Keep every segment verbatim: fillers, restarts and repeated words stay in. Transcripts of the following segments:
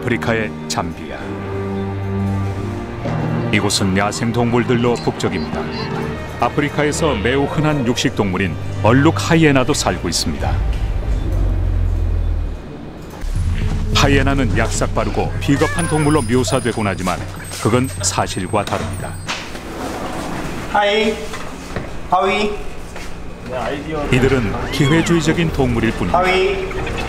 아프리카의 잠비아. 이곳은 야생 동물들로 북적입니다. 아프리카에서 매우 흔한 육식 동물인 얼룩 하이에나도 살고 있습니다. 하이에나는 약삭빠르고 비겁한 동물로 묘사되곤 하지만 그건 사실과 다릅니다. 하이, 하위. 이들은 기회주의적인 동물일 뿐입니다. 하위.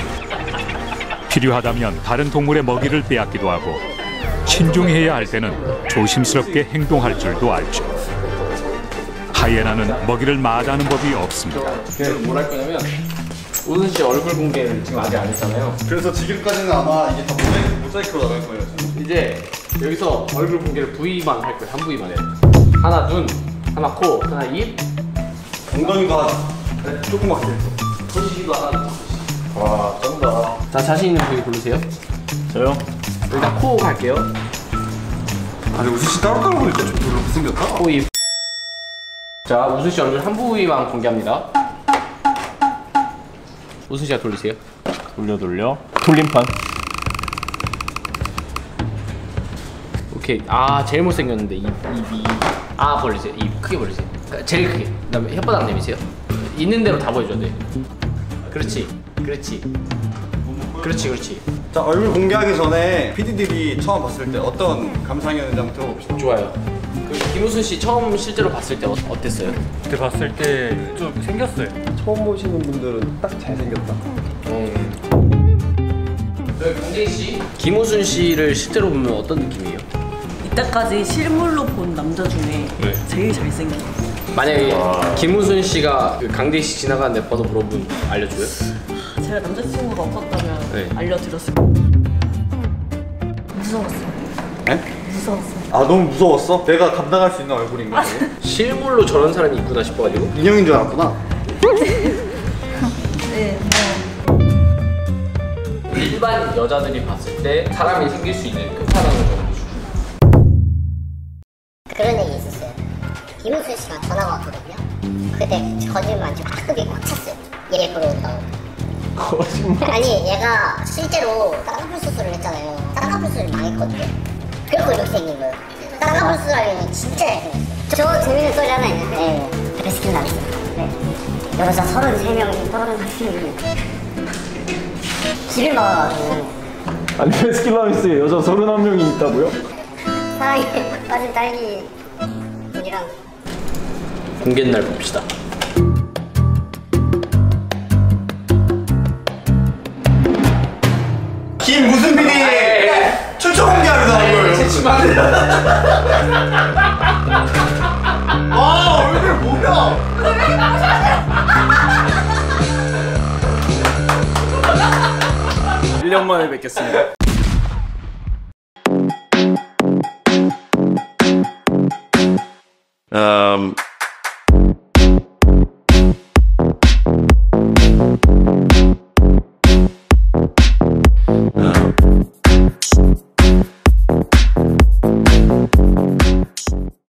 필요하다면 다른 동물의 먹이를 빼앗기도 하고 신중해야 할 때는 조심스럽게 행동할 줄도 알죠. 하이에나는 먹이를 마다하는 법이 없습니다. 뭘 할 거냐면 우순 씨 얼굴 공개를 지금 아직 안 했잖아요. 그래서 지금까지는 아마 이게 다 모자이크, 모자이크로 나갈 거예요. 지금. 이제 여기서 얼굴 공개를 부위만 할 거예요. 한 부위만 해. 하나 눈, 하나 코, 하나 입. 엉덩이가 네, 조금밖에. 손시기도 하나. 와, 쩐다. 자, 자신 있는 부위 고르세요. 저요? 일단 코 갈게요. 아니 우수 씨 따로따로 보니까 좀 별로 못생겼다. 코, 입. 자, 우순 씨 얼굴 한 부위만 공개합니다. 우순 씨가 돌리세요. 돌려 돌려 돌림판. 오케이. 아, 제일 못생겼는데 입, 입이. 아, 벌리세요. 입 크게 벌리세요. 그러니까 제일 크게. 그다음에 혓바닥 내미세요. 있는 대로 다 보여줘야 돼. 그렇지, 그렇지, 그렇지, 그렇지. 자, 얼굴 공개하기 전에 피디들이 처음 봤을 때 어떤 감상이었는지 한번 들어봅시다. 좋아요. 그 김우순 씨 처음 실제로 봤을 때 어, 어땠어요? 그때 봤을 때 좀 생겼어요. 처음 보시는 분들은 딱 잘생겼다. 음. 저희 강재희 씨, 김우순 씨를 실제로 보면 어떤 느낌이에요? 이때까지 실물로 본 남자 중에 네. 제일 잘생긴. 만약에 김우순 씨가 그 강재희 씨 지나가는데 봐서 물어보면 알려줘요? 제가 남자친구가 없었다면 네. 알려드렸을 거예요. 무서웠어요. 에? 무서웠어요. 아, 너무 무서웠어? 내가 감당할 수 있는 얼굴인 거지? 실물로 저런 사람이 있구나 싶어가지고. 인형인 줄 알았구나. 네. 일반 여자들이 봤을 때 사람이 생길 수 있는 끝판왕을 적어주시죠. 그런 얘기 있었어요. 김우순 씨가 전화가 왔거든요. 그때 거짓말 안 치고 크게 꽉 찼어요. 얘 보러 온다고. 거짓말. 아니, 얘가 실제로 쌍꺼풀 수술을 했잖아요. 쌍꺼풀 수술이 망했거든요. 그래서 이렇게 생긴 거예요. 쌍꺼풀 수술하려면 진짜 잘생겼어요. 저 재밌는 소리 하나 있는데 레스큐 나왔어요. 네. 여자 서른세 명이 떨어져가지고 길을 막아가지고 아니 베스킨라빈스에 여자 서른한 명이 있다고요? 사랑에 빠진 딸기 분이랑 공개 날 봅시다. 김무순 피디! 출처 공개하러 나온 거예요. 아, 얼굴 뭐야? 일 년 만에 뵙겠습니다. Um,